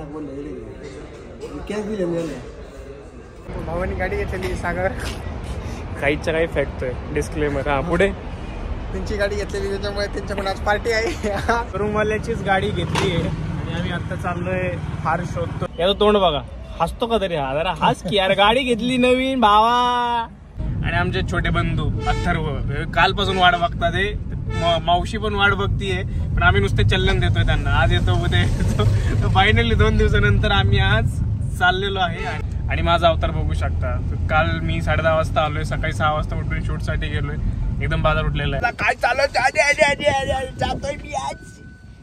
भावानी गाडी घेतलेली सागर काहीच्या काही फेकतोय. डिस्क्लेमर. हा पुढे त्यांची गाडी घेतलेली त्याच्यामुळे त्यांच्याकडून आज पार्टी आहे. रूमवाल्याचीच गाडी घेतली आहे आणि आम्ही आता चाललोय हार शोधतो. याचं तोंड बघा, हसतो का तरी हा, जरा हस की यार. गाडी घेतली नवीन भावा. आणि आमचे छोटे बंधू अथर्व कालपासून वाट बघतात. मावशी पण वाट बघतीये, पण आम्ही नुसते चलन देतोय त्यांना. आज येतो उद्या येतो. फायनली 2 दिवसानंतर आम्ही आज चाललेलो आहे. आणि माझा अवतार बघू शकता. काल मी 10:30 वाजता आलोय, सकाळी 6 वाजता उठून शूट साठी गेलोय. एकदम बाजार उठलेला आहे. काय चालू जातोय मी आज.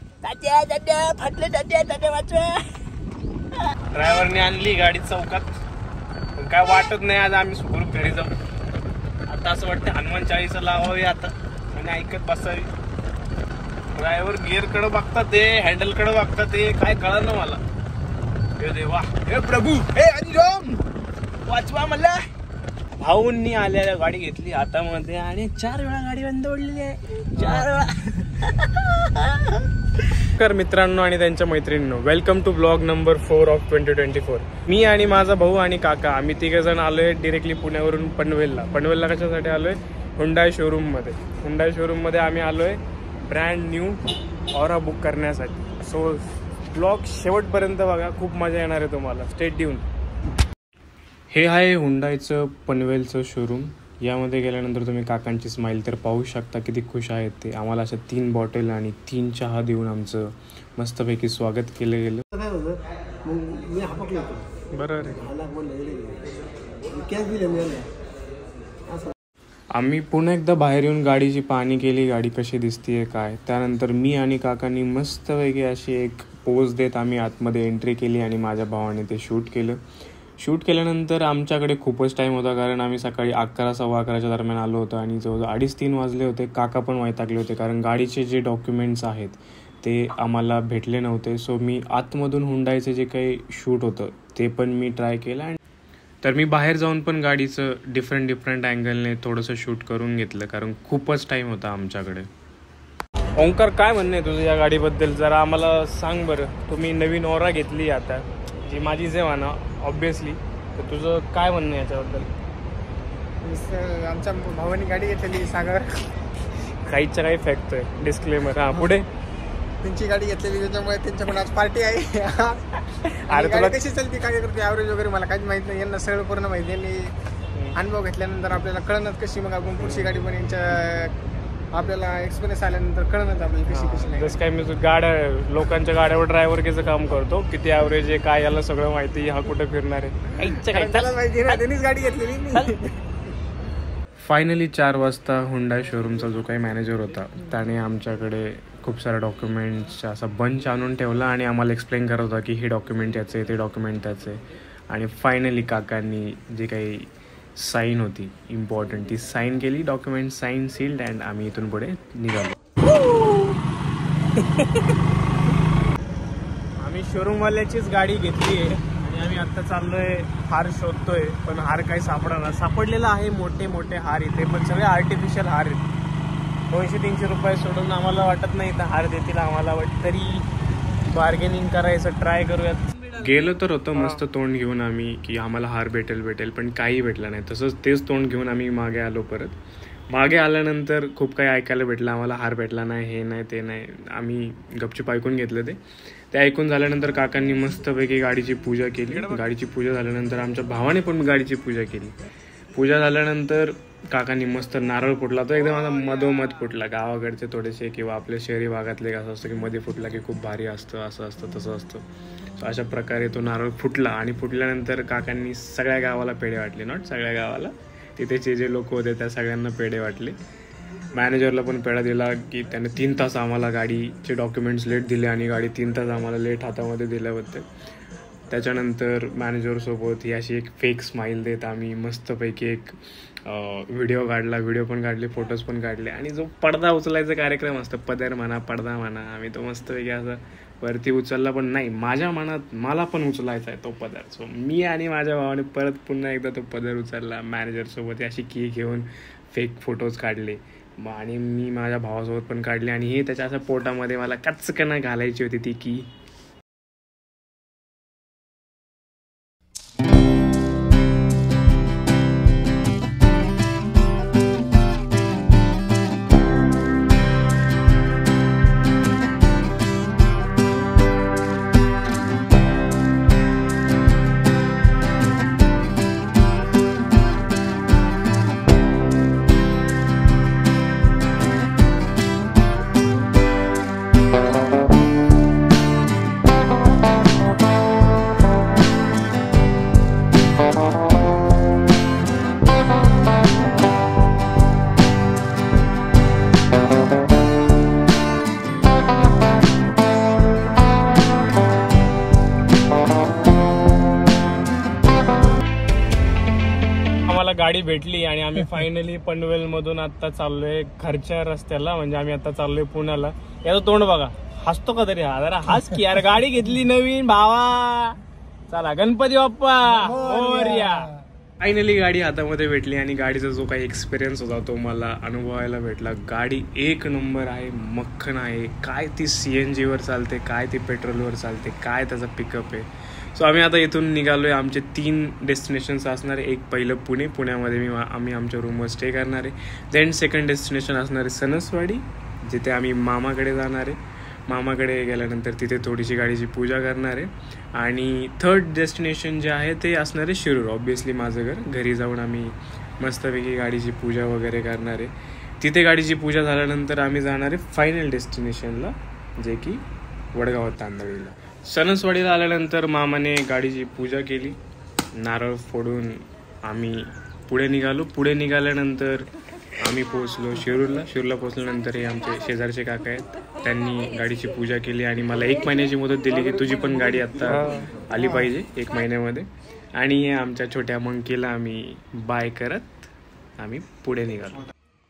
ड्रायव्हरने आणली गाडी चौकात, पण काय वाटत नाही आज आम्ही सुखरूप घरी जाऊ. आता असं वाटतं हनुमान चाळीसा लावावी आता आणि ऐकत बसावी. ड्रायव्हर गिअर कडे बघतात ते, हँडल कडे बघतात ते, काय कळलं ना मला. हे देवा, हे प्रभू, हे हरिराम, वाचवा मला. भाऊंनी आलेल्या गाडी घेतली हातामध्ये आणि 4 वेळा गाडी बंद पडलेली आहे. 4 वेळा. तर मित्रांनो आणि त्यांच्या मैत्रिणींनो, welcome to blog number 4 of 2024. मी आणि माझा भाऊ आणि काका आम्ही 3 जण आलोय डिरेक्टली पुण्यावरून पनवेलला. पनवेलला कशासाठी आलोय? हुंडाई शोरूम मध्ये. हुंडाई शोरूम मध्ये आम्ही आलोय ब्रँड न्यू ऑरा बुक करण्यासाठी. सो ब्लॉग शेवटपर्यंत बघा, खूप मजा येणार आहे तुम्हाला. Stay tune. हे आहे हुंडाईचं पनवेलचं शोरूम. यामध्ये गेल्यानंतर तुम्ही काकांची स्माईल तर पाहू शकता, किती खुश आहेत ते. आम्हाला अशा 3 बॉटल आणि 3 चहा देऊन आमचं मस्तपैकी स्वागत केलं गेलं. बरं रे. आम्ही पुन्हा एकदा बाहेर येऊन गाडीची पाहणी केली, गाडी कशी दिसतीये काय. त्यानंतर मी आणि काकांनी मस्तपैकी अशी एक पोज देत आम्ही आतमध्ये एंट्री केली आणि माझ्या भावाने ते शूट केलं. शूट केल्यानंतर आमच्याकडे खूपच टाईम होता, कारण आम्ही सकाळी 11, 11:15 दरम्यान आलो होतो आणि जवळजवळ 2:30-3 वाजले होते. काका पण वैतागले होते, कारण गाडीचे जे डॉक्युमेंट्स आहेत ते आम्हाला भेटले नव्हते. सो मी आतमधून हुंडाईचं जे काही शूट होतं ते पण मी ट्राय केलं. आणि तर मी बाहेर जाऊन पण गाडीचं डिफरंट अँगलने थोडंसं शूट करून घेतलं, कारण खूपच टाईम होता आमच्याकडे. ओंकार, काय म्हणणं आहे तुझं या गाडीबद्दल? जरा आम्हाला सांग बरं. तुम्ही नवीन ओरा घेतली आता, जी माझीच आहे म्हणा ऑब्विसली, तर तुझं काय म्हणणं आहे याच्याबद्दल? आमच्या भावानी गाडी घेतलेली सागर काहीच्या काही फेकतोय. डिस्क्लेमर. हा पुढे त्यांची गाडी घेतलेली त्याच्यामुळे त्यांच्याकडून आज पार्टी आहे. अरे तुला कशी चालते, काय करते, ॲव्हरेज वगैरे मला काहीच माहित नाही. यांना सगळं पूर्ण माहिती. यांनी अनुभव घेतल्यानंतर आपल्याला कळणार कशी, मग आपण पुढची गाडी पण यांच्या आपल्याला एक्सपिरियन्स आल्यानंतर कळणार आपल्याला कशी नाही. जसं काय मी गाड्या लोकांच्या गाड्यावर ड्रायव्हरकीचं काम करतो, किती ॲव्हरेज आहे काय याला सगळं माहिती. हा कुठे फिरणार आहे त्याला माहिती ना, त्यांनीच गाडी घेतलेली. फायनली 4 वाजता हुंडाई शोरूमचा जो काही मॅनेजर होता त्याने आमच्याकडे खूप साऱ्या डॉक्युमेंट्सचा असा बंच आणून ठेवला आणि आम्हाला एक्सप्लेन करत होता की हे डॉक्युमेंट याचं आहे, ते डॉक्युमेंट त्याचं आहे. आणि फायनली काकांनी जे काही साईन होती इम्पॉर्टंट ती साईन केली. डॉक्युमेंट साईन, सील्ड, अँड आम्ही इथून पुढे निघालो. आम्ही शोरूमवाल्याचीच गाडी घेतली आहे आणि आम्ही आत्ता चाललोय हार शोधतोय, पण हार काही सापडणार. सापडलेला आहे मोठे मोठे हार इथे, पण सगळे आर्टिफिशियल हार आहेत. 200-300 रुपये सोडून आम्हाला वाटत नाही तर हार देतील आम्हाला. तरी बार्गेनिंग करायचं ट्राय करूयात. गेलो तर होतं मस्त तोंड घेऊन आम्ही की आम्हाला हार भेटेल, पण काही भेटलं नाही. तसंच तेच तोंड घेऊन आम्ही मागे आलो. परत मागे आल्यानंतर खूप काही ऐकायला भेटलं आम्हाला. हार भेटला नाही, हे नाही, ते नाही. आम्ही गपचूप ऐकून घेतलं. ते ऐकून झाल्यानंतर काकांनी मस्तपैकी गाडीची पूजा केली. गाडीची पूजा झाल्यानंतर आमच्या भावाने पण गाडीची पूजा केली. पूजा झाल्यानंतर काकांनी मस्त नारळ फुटला. तो एकदम असा मधोमध फुटला. गावाकडचे थोडेसे किंवा आपल्या शहरी भागातले असं असतं की मध्ये फुटला की खूप भारी असतं, असं असतं तसं असतं. सो अशा प्रकारे तो नारळ फुटला आणि फुटल्यानंतर काकांनी सगळ्या गावाला पेढे वाटले. नॉट सगळ्या गावाला, तिथेचे जे लोक होते त्या सगळ्यांना पेढे वाटले. मॅनेजरला पण पेढा दिला की त्याने 3 तास आम्हाला गाडीचे डॉक्युमेंट्स लेट दिले आणि गाडी 3 तास आम्हाला लेट हातामध्ये दिल्याबद्दल. त्याच्यानंतर मॅनेजरसोबत ही अशी एक फेक स्माईल देत आम्ही मस्तपैकी एक व्हिडिओ काढला. व्हिडिओ पण काढले, फोटोज पण काढले. आणि जो पडदा उचलायचा कार्यक्रम असतो, पदर म्हणा, पडदा म्हणा, आम्ही तो मस्तपैकी असं वरती उचलला. पण नाही, माझ्या मनात मला पण उचलायचा आहे तो पदर. सो मी आणि माझ्या भावाने परत पुन्हा एकदा तो पदर उचलला. मॅनेजरसोबत अशी की घेऊन फेक फोटोज काढले आणि मी माझ्या भावासोबत पण काढले. आणि हे त्याच्या असं पोटामध्ये मला कचकन घालायची होती ती की. गाडी भेटली आणि आम्ही फायनली पनवेल मधून आता चाललोय घरच्या रस्त्याला. म्हणजे आम्ही आता चाललोय पुण्याला. याचं तोंड बघा, हसतो का तरी हा, जरा हस की यार, गाडी घेतली नवीन भावा. चला गणपती बाप्पा मोरया. फायनली गाडी हातामध्ये भेटली आणि गाडीचा जो काही एक्सपिरियन्स होता तो मला अनुभवायला भेटला. गाडी एक नंबर आहे, मक्खन आहे. काय ती CNG वर चालते, काय ती पेट्रोलवर चालते, काय त्याचा पिकअप आहे. सो आम्ही आता इथून निघालोय. आमचे 3 डेस्टिनेशन्स असणार आहे. एक पहिलं पुणे, पुण्यामध्ये आम्ही आमच्या रूमवर स्टे करणार आहे. देन सेकंड डेस्टिनेशन असणार आहे सणसवाडी, जिथे आम्ही मामाकडे जाणार आहे. मामाकडे गेल्यानंतर तिथे थोडीशी गाडीची पूजा करणार आहे. आणि थर्ड डेस्टिनेशन जे आहे ते असणार आहे शिरूर. ऑब्वियसली माझं घर, घरी जाऊन आम्ही मस्तपैकी गाडीची पूजा वगैरे करणार आहे. तिथे गाडीची पूजा झाल्यानंतर आम्ही जाणार आहे फायनल डेस्टिनेशनला, जे की वडगाव तांदळीला. सणसवाडीला आल्यानंतर मामाने गाडीची पूजा केली, नारळ फोडून आम्ही पुढे निघालो. पुढे निघाल्यानंतर आम्ही पोहोचलो शिरूरला. शिरूरला पोहोचल्यानंतर हे आमचे शेजारचे काका आहेत, त्यांनी गाडीची पूजा केली आणि मला 1 महिन्याची मुदत दिली की तुझी पण गाडी आत्ता आली पाहिजे 1 महिन्यामध्ये. आणि हे आमच्या छोट्या मंकीला आम्ही बाय करत आम्ही पुढे निघालो.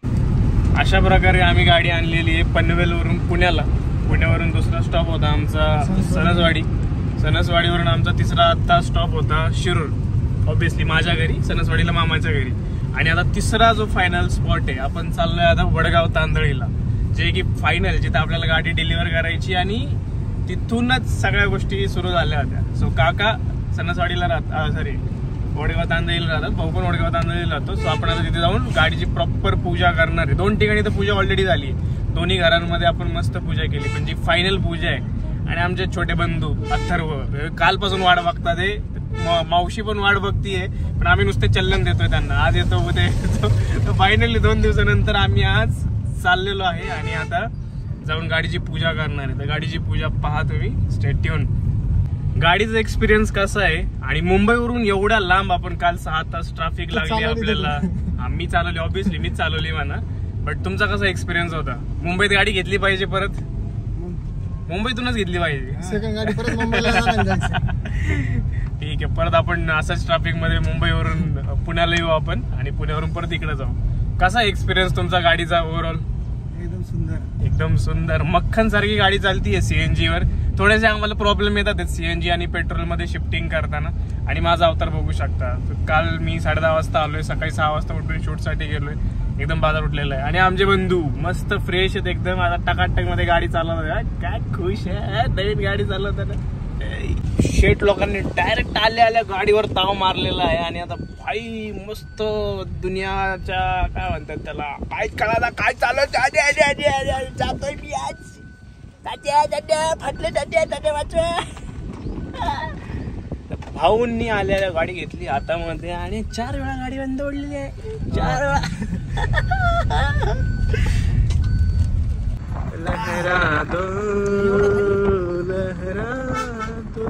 अशा प्रकारे आम्ही गाडी आणलेली आहे पनवेलवरून पुण्याला. पुण्यावरून दुसरा स्टॉप होता आमचा सणसवाडी. सणसवाडीवरून आमचा तिसरा आत्ता स्टॉप होता शिरूर, ऑब्विसली माझ्या घरी, सणसवाडीला मामाच्या घरी. आणि आता तिसरा जो फायनल स्पॉट आहे, आपण चाललोय आता वडगाव तांदळीला, जे की फायनल, जिथे आपल्याला गाडी डिलिव्हर करायची आणि तिथूनच सगळ्या गोष्टी सुरू झाल्या होत्या. सो काका सणसवाडीला वडगाव तांदळीला राहतात, भाऊ पण वडगाव तांदळीला राहतो. सो आपण आता तिथे जाऊन गाडीची प्रॉपर पूजा करणार आहे. 2 ठिकाणी तर पूजा ऑलरेडी झाली, दोन्ही घरांमध्ये आपण मस्त पूजा केली. पण जी फायनल पूजा आहे, आणि आमचे छोटे बंधू अथर्व कालपासून वाट बघतात. मावशी पण वाट बघतीये, पण आम्ही नुसते चल्लन देतोय त्यांना, आज येतो उद्या येतो. तर फायनली 2 दिवसानंतर आम्ही आज चाललेलो आहे आणि आता जाऊन गाडीची पूजा करणार आहे. तर गाडीची पूजा पहा तुम्ही, स्टे ट्यून. गाडीचा एक्सपिरियन्स कसा आहे, आणि मुंबईवरून एवढ्या लांब आपण काल 6 तास ट्रॅफिक लागली आपल्याला. मी चालवली, ऑब्विसली मीच चालवली म्हणा. बट तुमचा कसा एक्सपिरियन्स होता? मुंबईत गाडी घेतली पाहिजे परत, मुंबईतूनच घेतली पाहिजे. ठीक आहे, परत आपण असंच ट्रॅफिक मध्ये मुंबईवरून पुण्याला येऊ आपण, आणि पुण्यावरून परत इकडे जाऊ. कसा एक्सपिरियन्स तुमचा गाडीचा ओव्हरऑल? एकदम सुंदर, एकदम सुंदर. मक्खन सारखी गाडी चालतीये CNG वर. थोडेसे आम्हाला प्रॉब्लेम येतात CNG आणि पेट्रोल मध्ये शिफ्टिंग करताना. आणि माझा अवतार बघू शकता, काल मी 10:30 वाजता आलोय, सकाळी 6 वाजता उठून शूट साठी गेलोय. एकदम बाजार उठलेला आहे. आणि आमचे बंधू मस्त फ्रेश आहेत एकदम, आता टकाटक मध्ये गाडी चालवतात. काय खुश आहे, नवीन गाडी चालवताना. शेट लोकांनी डायरेक्ट आल्या गाडीवर ताव मारलेला आहे. आणि आता भाई मस्त दुनियाच्या काय म्हणतात त्याला, काय कळाला काय चालत जातोय मी आज. फाटले जाते वाचवा. भाऊंनी आलेल्या गाडी घेतली हातामध्ये आणि 4 वेळा गाडी बंद ओढलेली आहे. 4 वेळा. लहरा दो लहरा दो.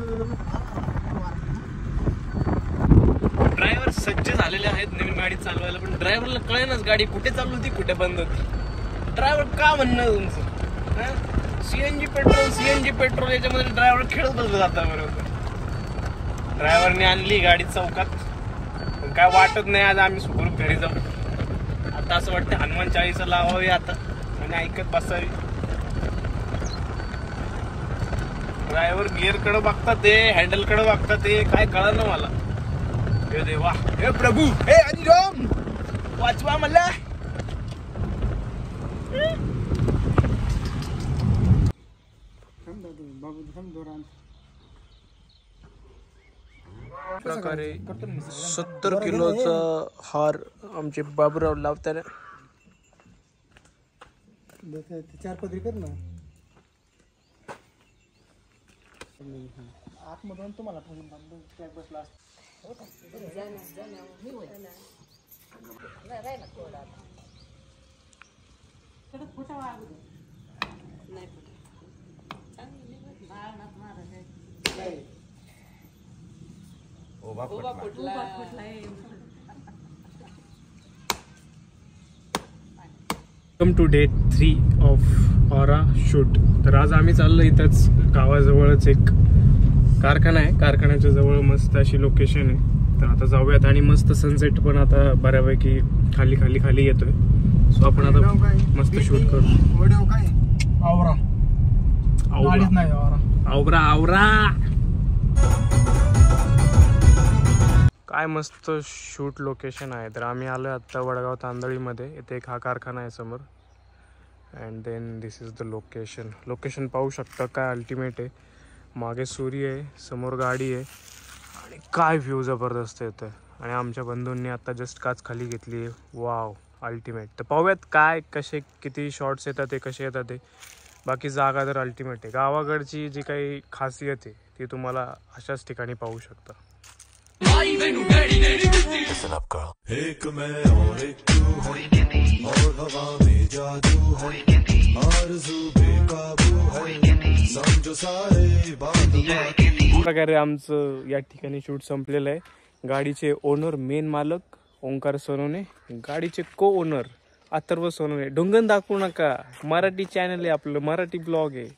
ड्रायव्हर सज्ज झालेले आहेत नवीन गाडी चालवायला, पण ड्रायव्हरला कळेनाच गाडी कुठे चालू होती कुठे बंद होती. ड्रायव्हर का म्हणणं तुमचं? CNG पेट्रोल याच्यामध्ये ड्रायव्हर खेळत बसला जाता. बरोबर, ड्रायव्हरने आणली गाडी चौकात, पण काय वाटत नाही आज आम्ही सुखरूप घरी जाऊ. आता असं वाटतं हनुमान चालीसा लावावी आता आणि ऐकत बसावी. ड्रायव्हर गिअर कडे बघतात ते, हँडल कडे बघतात ते, काय कळलं ना मला. हे देवा, हे प्रभू, हे हरिराम, वाचवा मला. प्रकारे 70 किलोचा हार आमचे बाबूराव लावताना. 4 पदरी कर ना आतमधून तुम्हाला बसला. Welcome to day 3 of Aura shoot. तर आज आम्ही चाललो इथंच गावाजवळच एक कारखाना आहे, कारखान्याच्या जवळ मस्त अशी लोकेशन आहे. तर आता जाऊयात आणि मस्त सनसेट पण आता बऱ्यापैकी खाली खाली खाली येतोय. सो आपण आता मस्त शूट करू. व्हिडिओ काय आवरा गाडीच नाही आवरा आवरा. काय मस्त शूट लोकेशन आहे. तर आम्ही आलोय आता वडगाव तांदळीमध्ये. इथे एक हा कारखाना आहे समोर. And then this is the location. Location पाहू शकता काय अल्टिमेट आहे. मागे सूर्य आहे, समोर गाडी आहे आणि काय व्ह्यू जबरदस्त येतोय. आणि आमच्या बंधूंनी आता जस्ट काच खाली घेतली आहे. Wow ultimate. तर पाहूयात काय कसे किती शॉट्स येतात ते कसे येतात ते. बाकी जागा तर अल्टिमेट आहे. गावाकडची जी काही खासियत आहे ती तुम्हाला अशाच ठिकाणी पाहू शकता. Listen up, girl. एक मैं और एक तू है और हवा में जादू है आरज़ू बेकाबू है समझो सारे बात. प्रकारे आमचं या ठिकाणी शूट संपलेलं आहे. गाडीचे ओनर मेन मालक ओंकार सोनवणे, गाडीचे को ओनर अथर्व सोनवणे. ढुंगण दाखवू नका, मराठी चॅनल आहे आपलं, मराठी ब्लॉग आहे.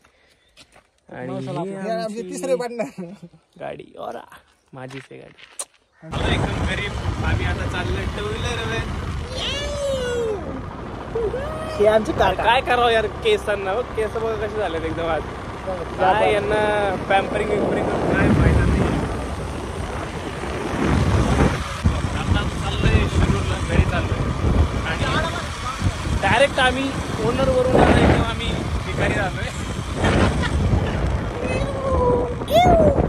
आणि तिसरे पार्टनर गाडी ओरा माझीच आहे गाडी. एकदम गरीब. आम्ही आता चाललोय टू व्हीलर. काय करावं यार केसांना. केस बघा कसे झालेत एकदम आज. काय यांना पॅम्परिंग विम्परिंग काय फायदा नाही. आता चाललोय शिरूरला, घरी चाललोय. आणि डायरेक्ट आम्ही ओनरवरून आलोय तेव्हा आम्ही भिकारी झालोय.